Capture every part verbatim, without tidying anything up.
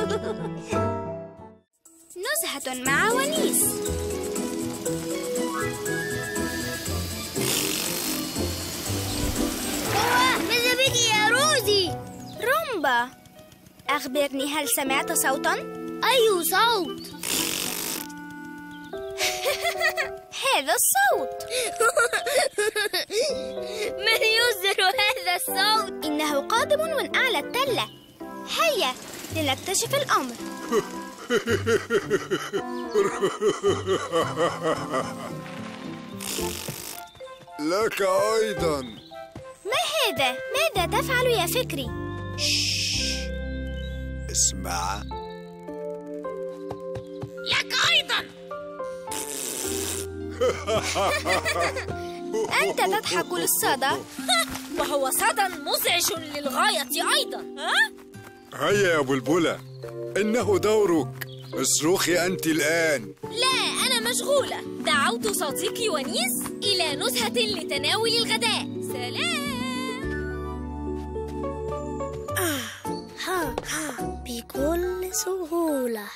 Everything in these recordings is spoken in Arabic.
نزهة مع ونيس. ماذا بك يا روزي؟ رومبا، أخبرني، هل سمعت صوتاً؟ أي صوت؟ هذا الصوت. من يصدر هذا الصوت؟ إنه قادم من أعلى التلة. هيا لنكتشف الأمر. لك أيضاً. ما هذا؟ ماذا تفعل يا فكري؟ شش. اسمع. لك أيضاً. أنت تضحك للصدى. وهو صدى مزعج للغاية أيضاً. ها؟ هيا يا بلبلة، إنه دورك. اصرخي أنت الآن. لا، أنا مشغولة. دعوت صديقي ونيس إلى نزهة لتناول الغداء. سلام. آه ها ها بكل سهولة.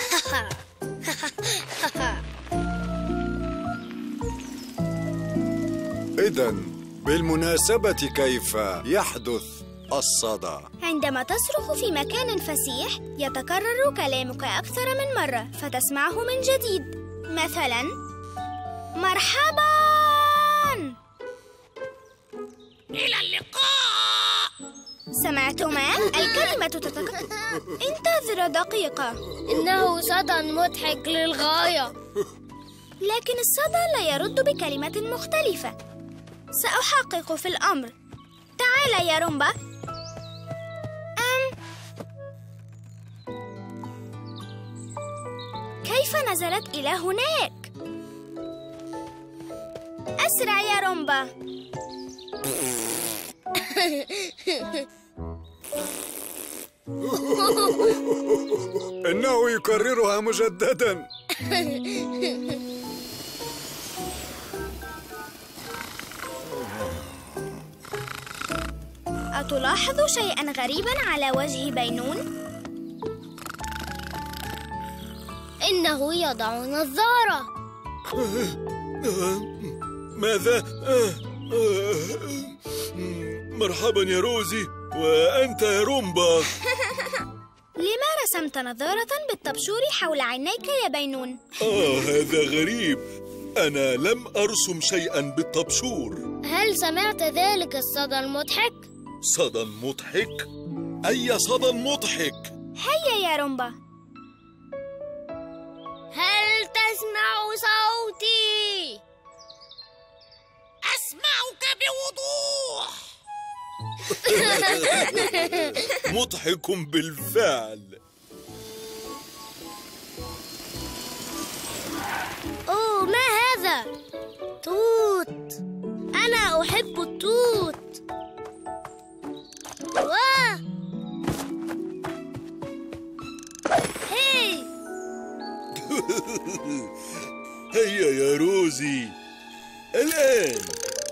إذن بالمناسبة كيف يحدث الصدى؟ عندما تصرخ في مكان فسيح يتكرر كلامك أكثر من مرة فتسمعه من جديد. مثلاً: مرحباً. إلى اللقاء. سمعتما؟ الكلمة تتكرر. انتظر دقيقة. إنه صدى مضحك للغاية. لكن الصدى لا يرد بكلمة مختلفة. سأحقق في الأمر. تعال يا رومبا. أم كيف نزلت إلى هناك؟ أسرع يا رومبا. إنه يكررها مجدداً. أتلاحظ شيئاً غريباً على وجه بينون؟ إنه يضع نظارة. ماذا؟ مرحبا يا روزي، وأنت يا رومبا. لما رسمت نظارة بالطبشور حول عينيك يا بينون؟ آه هذا غريب، أنا لم أرسم شيئا بالطبشور. هل سمعت ذلك الصدى المضحك؟ صدى مضحك؟ أي صدى مضحك؟ هيا يا رومبا. هل تسمع صوتي؟ أسمعك بوضوح. مضحك بالفعل. أوه، ما هذا؟ توت. أنا أحب التوت. واه. هي. هيا يا روزي الآن.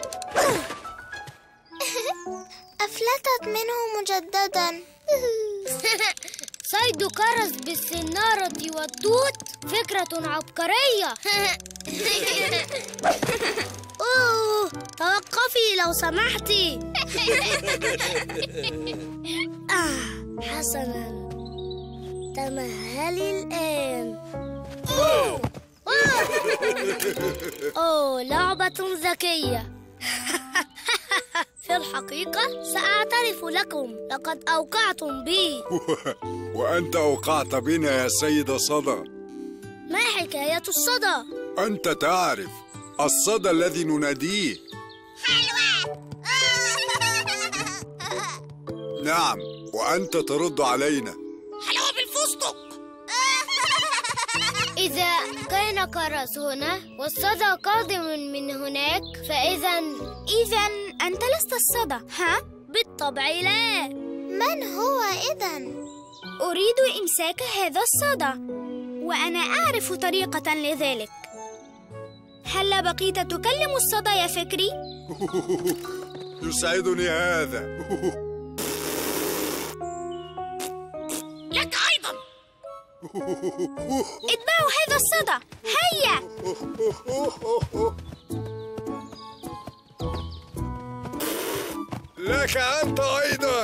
أفلتت منه مجددا. صيد كرز بالسنارة والتوت فكرة عبقرية. أوه، توقفي لو سمحتي. آه حسنا، تمهلي الآن. أوه. أوه، لعبة ذكية. في الحقيقة سأعترف لكم، لقد أوقعتم بي. وأنت أوقعت بنا يا سيد صدى. ما حكاية الصدى؟ أنت تعرف الصدى الذي نناديه. حلوة. نعم، وأنت ترد علينا. حلوة بالفستق. إذا كان كرز هنا والصدى قادم من هناك فإذا إذا أنت لست الصدى، ها؟ بالطبع لا. من هو إذن؟ أريد إمساك هذا الصدى، وأنا أعرف طريقة لذلك. هل بقيت تكلم الصدى يا فكري؟ يسعدني هذا. لك أيضا. اتبعوا هذا الصدى، هيا! لك أنت أيضا.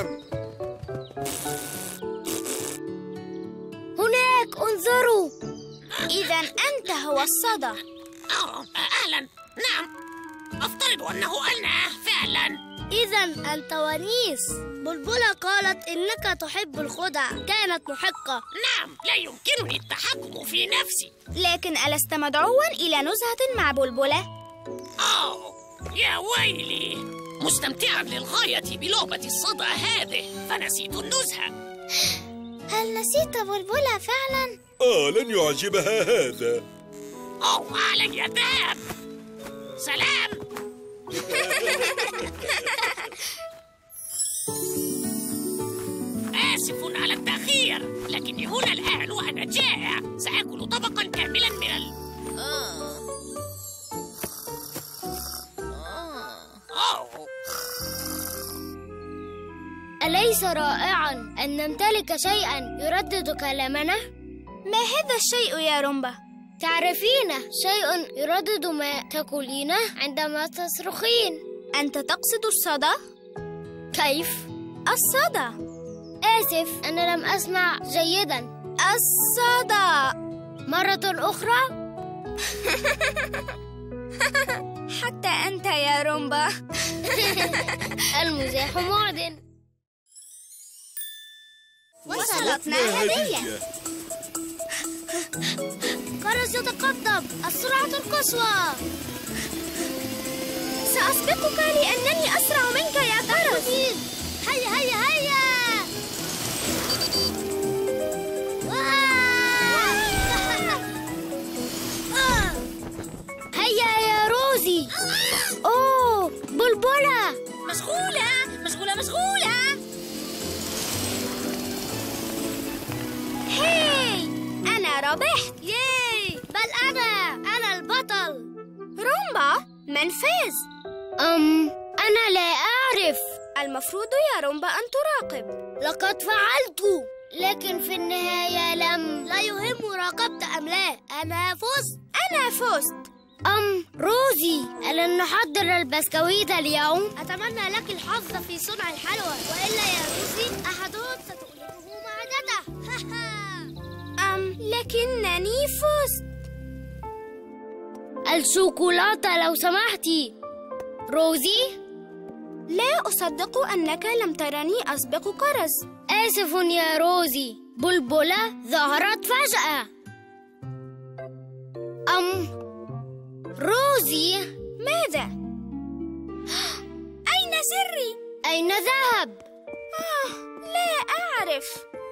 هناك، انظروا. إذا أنت هو الصدى. أوه، أهلا. نعم، أفترض أنه أنا فعلا. إذا أنت ونيس. بلبلة قالت إنك تحب الخدع، كانت محقة. نعم، لا يمكنني التحكم في نفسي. لكن ألست مدعوا إلى نزهة مع بلبلة؟ أوه، يا ويلي، مستمتعا للغاية بلعبة الصدى هذه فنسيت النزهة. هل نسيت بلبلة فعلا؟ آه، لن يعجبها هذا. أوه، علي الذهاب. سلام. آسف على التأخير، لكني هنا الآن وأنا جائع. سآكل طبقا كاملا من ال... أوه. أليس رائعا أن نمتلك شيئا يردد كلامنا؟ ما هذا الشيء يا رومبا؟ تعرفين، شيء يردد ما تقولينه عندما تصرخين. أنت تقصد الصدى؟ كيف؟ الصدى. آسف، أنا لم أسمع جيدا. الصدى. مرة أخرى؟ حتى أنت يا رومبا. المزاح معدن. وصلتنا هدية. كرز يتقدم، السرعة القصوى. سأسبقك لأنني أسرع منك يا كرز. هيا هيا هيا. هيا يا روزي. أوه، بلبلة. مشغولة مشغولة مشغولة. هاي، أنا ربحت. ياي، بل أنا أنا البطل. رومبا، من فاز؟ أم أنا لا أعرف. المفروض يا رومبا أن تراقب. لقد فعلت، لكن في النهاية لم. لا يهم راقبت أم لا، أنا فزت. أنا فزت. أم روزي، ألن نحضر البسكويت اليوم؟ أتمنى لك الحظ في صنع الحلوى، وإلا يا روزي أحدهم ستؤلمه معدته. أم لكنني فزت. الشوكولاتة لو سمحتي. روزي؟ لا أصدق أنك لم ترني أسبق كرز. آسف يا روزي، بلبلة ظهرت فجأة. أم روزي، ماذا؟ أين سري؟ أين ذهب؟ آه، لا أعرف.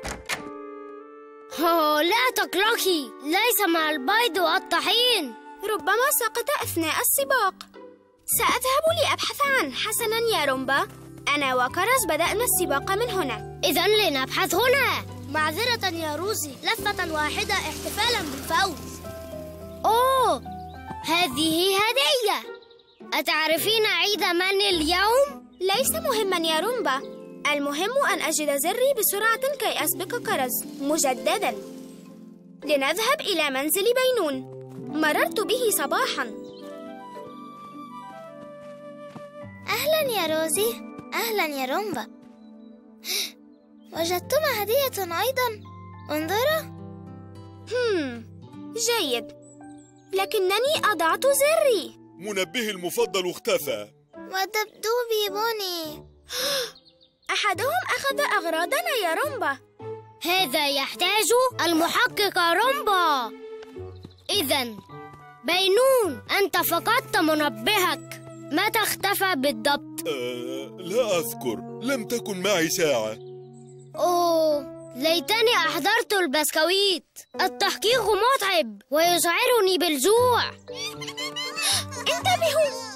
أوه، لا تقلقي، ليس مع البيض والطحين. ربما سقط أثناء السباق. سأذهب لأبحث عنه. حسناً يا رومبا، أنا وكرز بدأنا السباق من هنا. إذن لنبحث هنا. معذرة يا روزي، لفة واحدة احتفالاً بالفوز. أوه، هذه هدية. أتعرفين عيد من اليوم؟ ليس مهماً يا رومبا، المهم أن أجد زري بسرعة كي أسبق كرز مجدداً. لنذهب إلى منزل بينون. مررت به صباحاً. أهلاً يا روزي. أهلاً يا رومبا. وجدتما هدية أيضاً. انظروا. هم جيد، لكنني أضعت زري. منبهي المفضل اختفى. ودبدوبي بوني. أحدهم أخذ أغراضنا يا رومبا. هذا يحتاج المحقق رومبا. إذن بينون، أنت فقدت منبهك. متى اختفى بالضبط؟ آه، لا أذكر، لم تكن معي ساعة. أوه، ليتني أحضرت البسكويت. التحقيق متعب ويشعرني بالجوع. انتبهوا.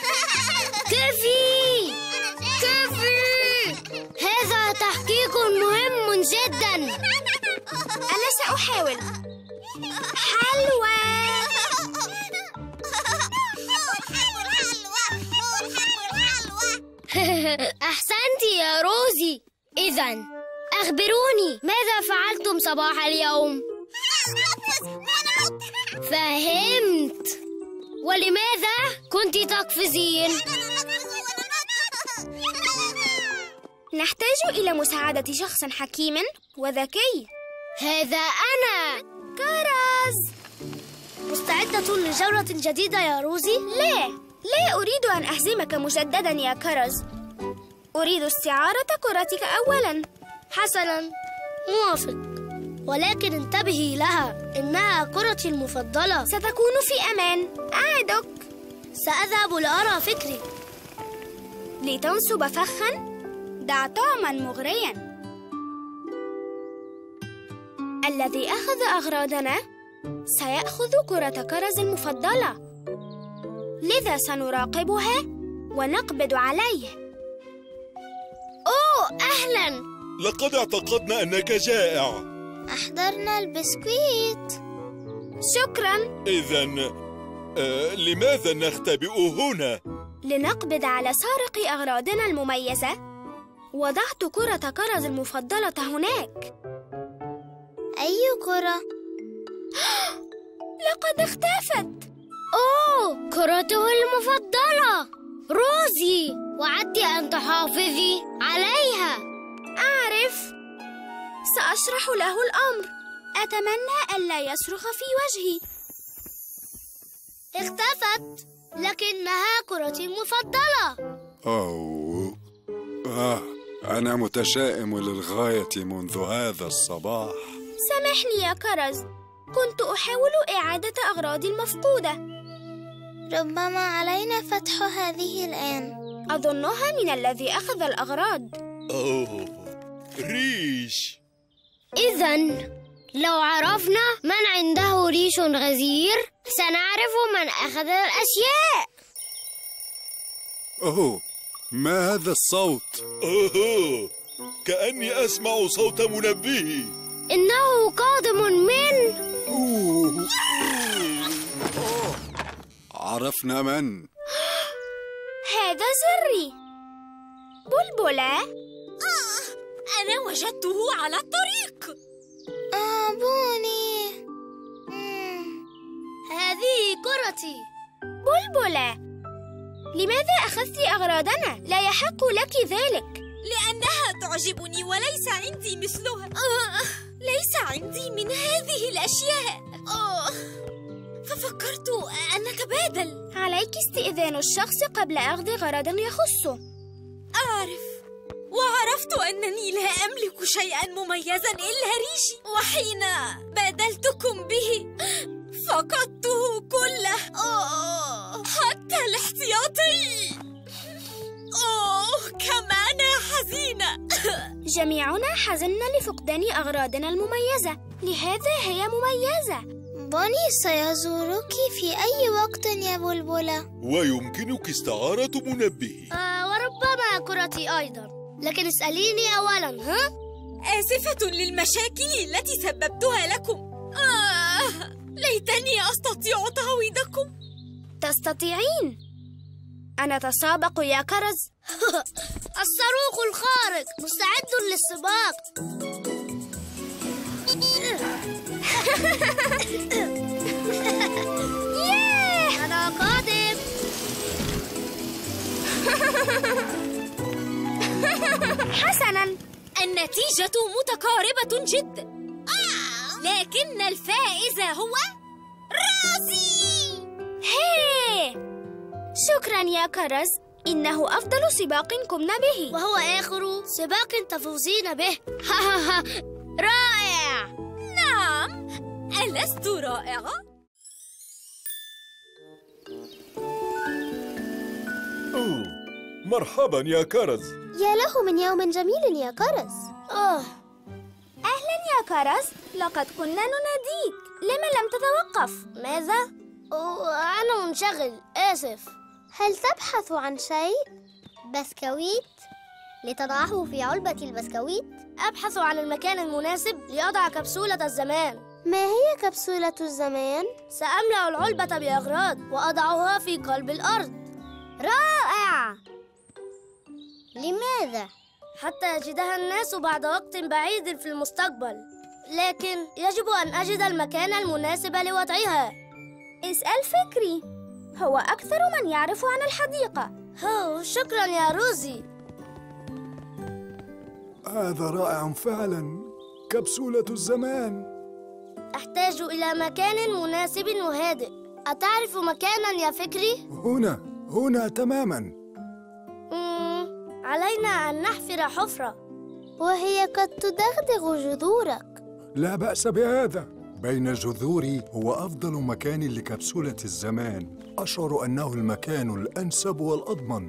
كفي كفي، هذا تحقيق مهم جدا. أنا سأحاول. حلوى. أحسنت يا روزي. إذن أخبروني، ماذا فعلتم صباح اليوم؟ فهمت. ولماذا كنت تقفزين؟ نحتاج إلى مساعدة شخص حكيم وذكي. هذا أنا كرز. مستعدة لجولة جديدة يا روزي؟ لا، لا أريد أن أهزمك مجددا يا كرز. أريد استعارة كرتك أولا. حسنا، موافق، ولكن انتبهي لها، إنها كرتي المفضلة. ستكون في أمان، أعدك. سأذهب لأرى فكري. لتنصب فخا، دع طعما مغريا. الذي أخذ أغراضنا سيأخذ كرة كرز المفضلة، لذا سنراقبها ونقبض عليه. أوه، أهلا. لقد اعتقدنا أنك جائع. أحضرنا البسكويت. شكرا. إذن آه، لماذا نختبئ هنا؟ لنقبض على سارق أغراضنا المميزة. وضعت كرة كرز المفضلة هناك. أي كرة؟ لقد اختفت. أوه، كرته المفضلة روزي. وعدت أن تحافظي عليها. أعرف، سأشرح له الأمر. أتمنى ألا يصرخ في وجهي. اختفت، لكنها كرتي المفضلة. أوه آه أنا متشائم للغاية منذ هذا الصباح. سامحني يا كرز، كنت أحاول إعادة أغراضي المفقودة. ربما علينا فتح هذه الآن. أظنها من الذي أخذ الأغراض. أوه، ريش. إذن لو عرفنا من عنده ريش غزير سنعرف من أخذ الأشياء. أوه، ما هذا الصوت؟ أوه، كأني أسمع صوت منبهي. إنه قادم من أوه. أوه. عرفنا من. هذا زري. بلبلة. آه، أنا وجدته على الطريق. آه بوني. مم. هذه كرتي. بلبلة، لماذا أخذت أغراضنا؟ لا يحق لك ذلك. لأنها تعجبني وليس عندي مثلها. آه، ليس عندي من هذه الأشياء. آه، ففكرت أن نتبادل. عليك استئذان الشخص قبل أخذ غرض يخصه. أعرف، وعرفت أنني لا أملك شيئا مميزا إلا ريشي، وحين بادلتكم به فقدته كله. أوه، حتى الاحتياطي. أوه، كم أنا حزينة. جميعنا حزنا لفقدان أغراضنا المميزة، لهذا هي مميزة. بوني سيزورك في أي وقت يا بلبلة. ويمكنك استعارة منبه. آه، وربما كرتي أيضا، لكن اسأليني أولا. ها؟ آسفة للمشاكل التي سببتها لكم. آه، ليتني أستطيع تعويضكم. تستطيعين. أنا أتسابق يا كرز. الصاروخ الخارق مستعد للسباق. ياه، أنا قادم. حسناً، النتيجة متقاربة جدا. آه، لكن الفائز هو روزي. هي، شكراً يا كرز، إنه أفضل سباق قمنا به. وهو آخر سباق تفوزين به. رائع. نعم، ألست رائعة؟ أوه، مرحبا يا كرز. يا له من يوم جميل يا كرز. أوه، أهلاً يا كرز، لقد كنا نناديك، لما لم تتوقف؟ ماذا؟ أنا منشغل، آسف. هل تبحث عن شيء؟ بسكويت؟ لتضعه في علبة البسكويت؟ أبحث عن المكان المناسب لأضع كبسولة الزمان. ما هي كبسولة الزمان؟ سأملأ العلبة بأغراض وأضعها في قلب الأرض. رائع! لماذا؟ حتى يجدها الناس بعد وقت بعيد في المستقبل. لكن يجب أن أجد المكان المناسب لوضعها. اسأل فكري، هو أكثر من يعرف عن الحديقة. هو شكراً يا روزي. هذا رائع فعلا، كبسولة الزمان. أحتاج إلى مكان مناسب وهادئ. أتعرف مكاناً يا فكري؟ هنا هنا تماما. مم. علينا أن نحفر حفرة، وهي قد تدغدغ جذورك. لا بأس بهذا، بين جذوري هو أفضل مكان لكبسولة الزمان. أشعر أنه المكان الأنسب والأضمن.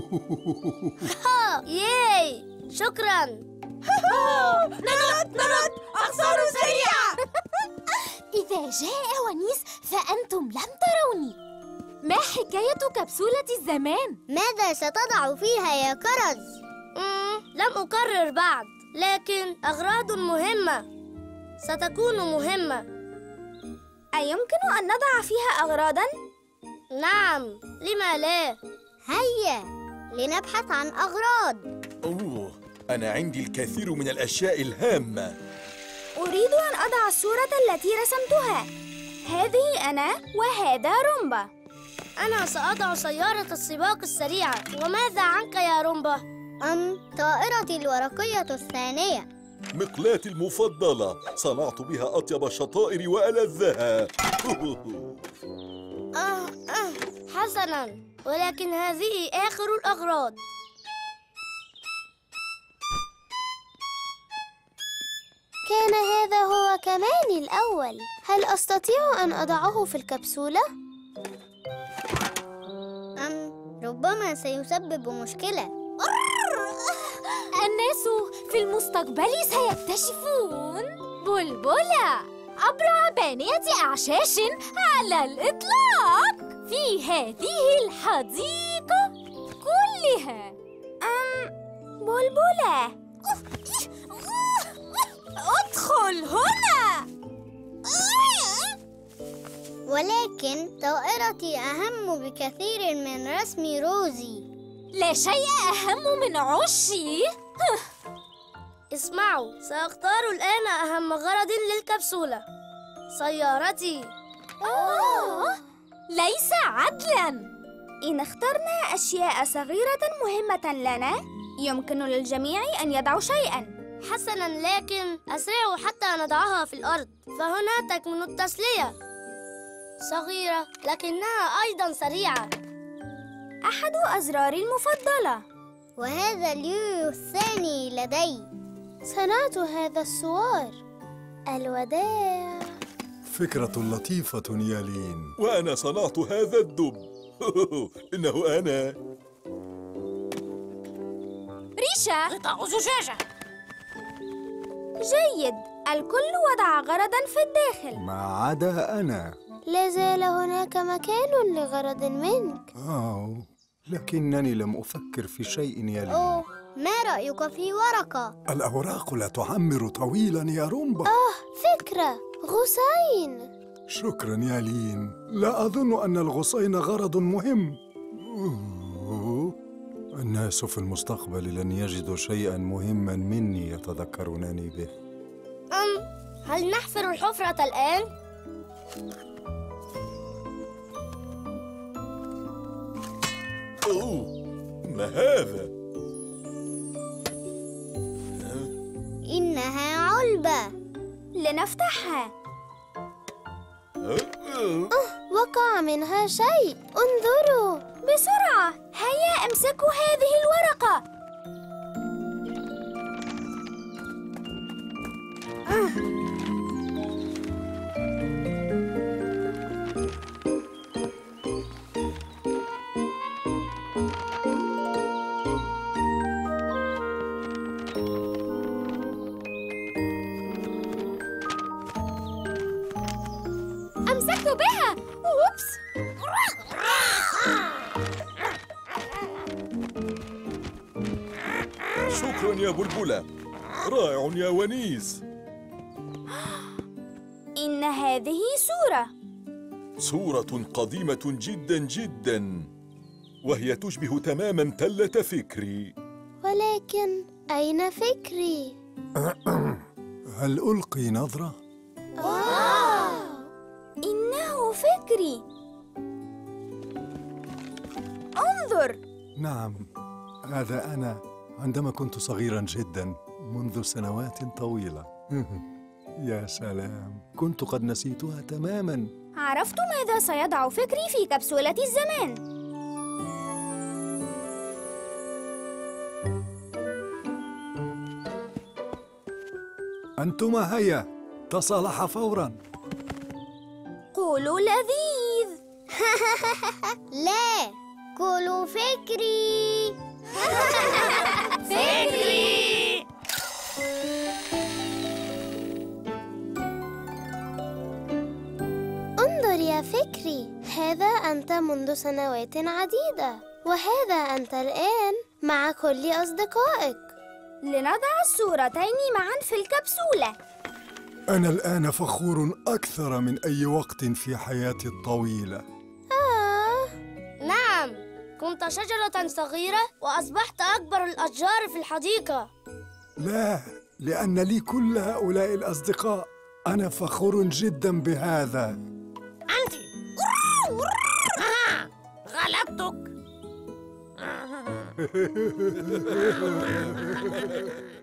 ياي، شكراً. نرد نرد أخسار سريعة. إذا جاء ونيس فأنتم لم تروني. ما حكاية كبسولة الزمان؟ ماذا ستضع فيها يا كرز؟ مم. لم أقرر بعد، لكن أغراض مهمة ستكون مهمة. أيمكن أن نضع فيها أغراضاً؟ نعم، لما لا؟ هيا لنبحث عن أغراض. أوه، أنا عندي الكثير من الأشياء الهامة. أريد أن أضع الصورة التي رسمتها. هذه أنا وهذا رومبا. أنا سأضع سيارة السباق السريعة. وماذا عنك يا رومبا؟ أم طائرتي الورقية الثانية. مقلاتي المفضلة، صنعت بها أطيب الشطائر وألذها. آه آه حسناً، ولكن هذه آخر الأغراض. كان هذا هو كماني الأول. هل أستطيع أن أضعه في الكبسولة؟ أم ربما سيسبب مشكلة. الناس في المستقبل سيكتشفون بلبلة أبرع بانية أعشاش على الإطلاق في هذه الحديقة كلها. أم بلبلة، ادخل هنا. ولكن طائرتي أهم بكثير من رسم روزي. لا شيء أهم من عشي. اسمعوا، سأختار الآن أهم غرض للكبسولة، سيارتي. أوه، ليس عدلاً. إن اخترنا أشياء صغيرة مهمة لنا، يمكن للجميع أن يضعوا شيئاً. حسناً، لكن أسرعوا حتى نضعها في الأرض، فهنا تكمن التسلية. صغيرة لكنها أيضاً سريعة. أحد أزراري المفضلة. وهذا اليويو الثاني لدي. صنعت هذا السوار. الوداع. فكرة لطيفة يا لين. وأنا صنعت هذا الدب. إنه أنا. ريشة، قطع زجاجة. جيد، الكل وضع غرضاً في الداخل ما عدا أنا. لا زال هناك مكان لغرض منك. أوه، لكنني لم أفكر في شيء يا لين. أوه، ما رأيك في ورقة؟ الأوراق لا تعمر طويلا يا رومبا. آه، فكرة، غصين. شكرا يا لين، لا أظن أن الغصين غرض مهم. أوه. الناس في المستقبل لن يجدوا شيئا مهما مني يتذكرونني به. أم هل نحفر الحفرة الآن؟ أوه، ما هذا؟ إنها علبة. لنفتحها. وقع منها شيء، انظروا بسرعة، هيا امسكوا هذه الورقة. أمسكت بها. أوبس. شكرا يا بلبلة، رائع يا ونيس. إن هذه صورة. صورة قديمة جدا جدا، وهي تشبه تماما تلة فكري. ولكن أين فكري؟ هل ألقي نظرة؟ إنه فكري. انظر. نعم، هذا أنا عندما كنت صغيراً جداً منذ سنوات طويلة. يا سلام، كنت قد نسيتها تماماً. عرفت ماذا سيضع فكري في كبسولة الزمان. أنتما هيا، تصالح فوراً. قولوا لذيذ. لا، قولوا فكري. فكري. انظر يا فكري، هذا أنت منذ سنوات عديدة، وهذا أنت الآن مع كل أصدقائك. لنضع الصورتين معا في الكبسولة. أنا الآن فخور أكثر من أي وقت في حياتي الطويلة. آه. نعم، كنت شجرة صغيرة وأصبحت أكبر الأشجار في الحديقة. لا، لأن لي كل هؤلاء الأصدقاء. أنا فخور جداً بهذا. أنت آه، غلبتك.